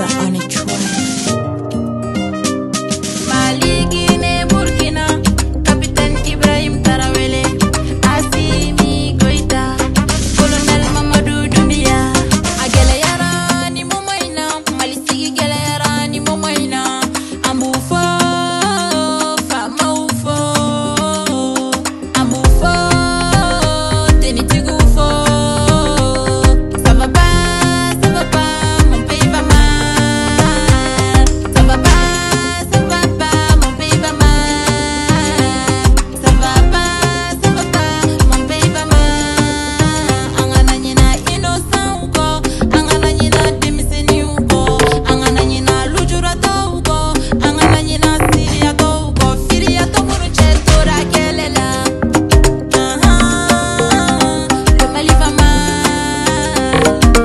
Moula on a track. Mali, Guinée, Burkina, Capitaine Ibrahim Tarawele, Assimi Goïta, Colonel Mamadou Doumbia, Agele Yara ni Momaina, Malisigi Gele Yara ni Momaina, Amboufo, Famaoufo, Amboufo, Tenitiguufo. Ça va pas, mon pays va mal. Ça va pas, mon pays va mal. Ça va pas, mon pays va mal. Angana nyina innocent uko, angana nyina demiseni uko, angana nyina lujurata uko, angana nyina siriyato uko, firiyato muruche tora kelela. Le Mali va mal.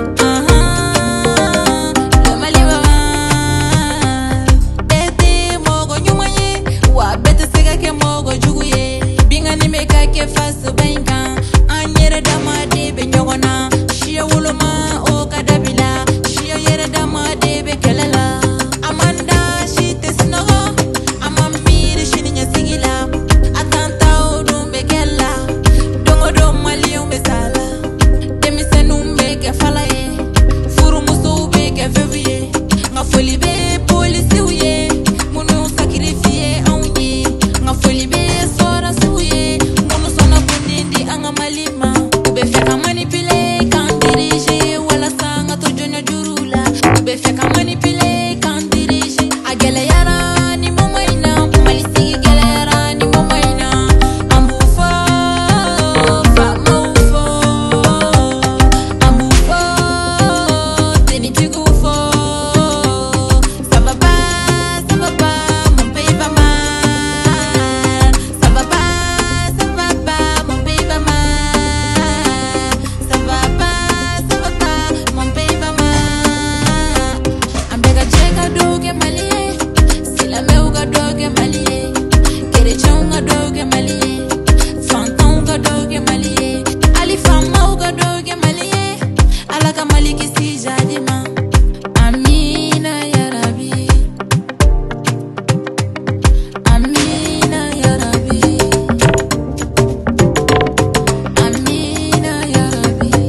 Le Mali va mal. Bete mogo nyumaye, wa bete sega ke mogo juguye. Binga ni meka ke fasu benga, anyere dama de be nyogona. Shia wuluma o kadabila, shia yere dama de be kelela. Amanda shi te sinogo, amamiri shi ni nyasigila. Atanta o dumbe kella, dongo do Mali umbe sala. Demisenu mbeke falaye, furu musu beke fevuye. Nga foli be polisi uye, munu sacrifiye aunye. Nga foli be sora suye, munu sona bundindi anga malima. Ube feka manipule kan dirige, wala sanga to jonya jurula. Ube feka manipule kan dirige, agele yara ni momaina, malisigi gele yara ni momaina. Amboufo, Famaoufo, Amboufo, Tenitiguufo. Ça va pas, mon pays va mal. Ça va pas, mon pays va mal. Ça va pas, mon pays va mal. Ambega jeka doge Mali, sila meuga doge Mali, kerechunga doge Mali, fantonga doge Mali, ali famauga doge Mali, alaka Mali kisi jadima. Amina ya Rabbi, Amina ya Rabbi, Amina ya Rabbi.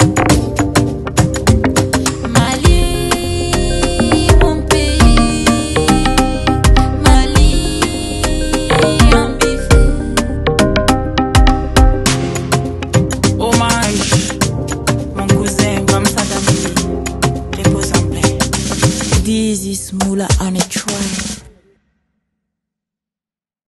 Mali, mon pays, Mali, en bifé. Hommage, mon cousin Bamsa Damini, repose en paix. This is Moula on a track.